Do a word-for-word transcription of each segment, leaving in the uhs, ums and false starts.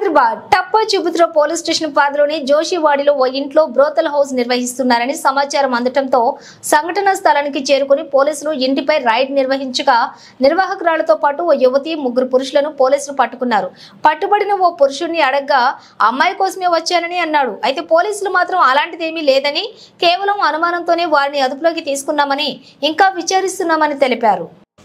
Hyderabad టప్పచిబుత్ర police station పరిధిలోని జోషివాడిలో ఓ ఇంట్లో brothel house నిర్వహిస్తున్నారని సమాచారం అందటంతో సంఘటనా స్థలానికి చేరుకుని పోలీసులు ఇంటిపై రైడ్ నిర్వహించగా నిర్వాహకురాలతో పాటు ఓ యువతి ముగ్గురు పురుషులను పోలీసులు పట్టుకున్నారు. పట్టుబడిన ఓ పురుషుడిని అడగ్గా అమ్మాయి కోసమే వచ్చానని అన్నాడు. అయితే పోలీసులు మాత్రం అలాంటిదేమీ లేదని, కేవలం అనుమానంతోనే వారిని అదుపులోకి తీసుకున్నామని, ఇంకా విచారిస్తున్నామని తెలిపారు.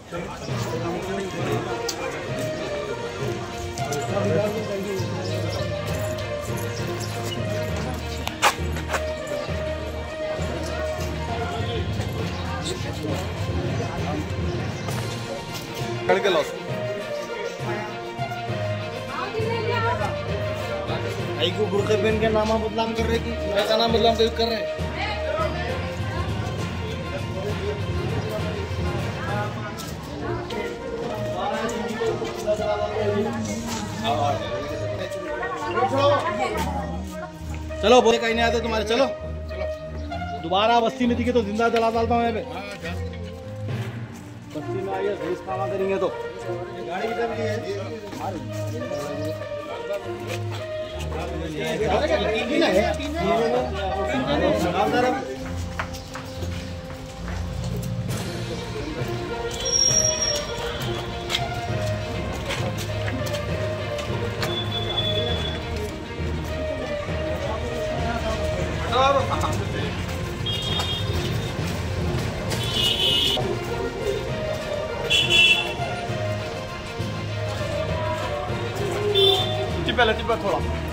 करके लॉस आई को बुरखे पहन के नामा बदनाम कर रहे कि ऐसा नाम बदनाम कर रहे हैं। चलो बोले कहीं नहीं आते तुम्हारे, चलो दोबारा बस्ती में दिखे तो जिंदा जला डालता हूँ यहाँ पे। बस्ती में आइए देश खाना करेंगे तो गाड़ी किधर है? टिप्पा टिप्पा थोड़ा